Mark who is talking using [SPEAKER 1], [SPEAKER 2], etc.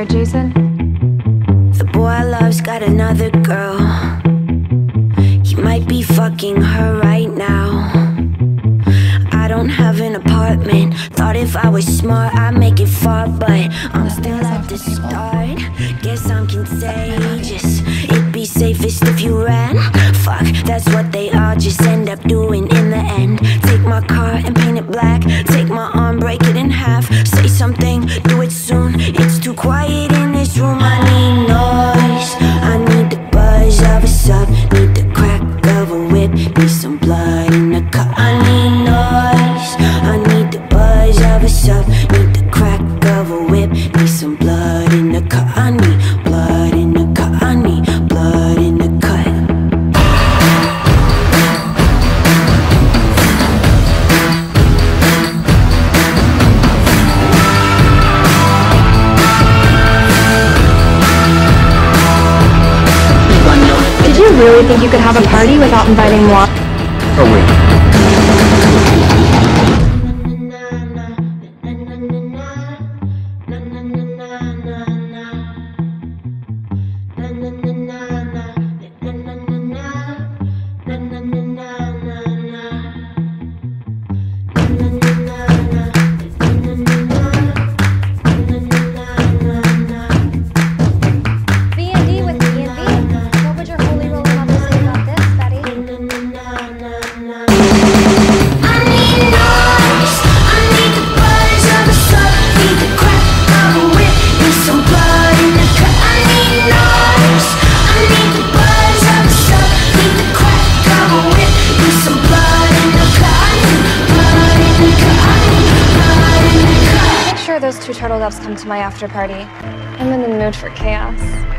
[SPEAKER 1] hear it, Jason?
[SPEAKER 2] The boy I love's got another girl. He might be fucking her right now. I don't have an apartment. Thought if I was smart I'd make it far, but I'm still at the start. Guess I'm contagious. It'd be safest if you ran. Fuck, that's what they all just end up doing in the end. Take my car and paint it black. Take my arm, break it in half. Say something, do it soon. It's too quiet in this room. I need noise. I need the buzz of a sub. Need the crack of a whip. Need some blood in the cup. I need noise. I need the buzz of a sub. Need the crack of a whip. Need some blood in the cup. I need blood in the cup. I need blood in the cut.
[SPEAKER 1] Did you really think you could have a party without inviting more?
[SPEAKER 3] Oh wait.
[SPEAKER 1] Those two turtle doves come to my after party. I'm in the mood for chaos.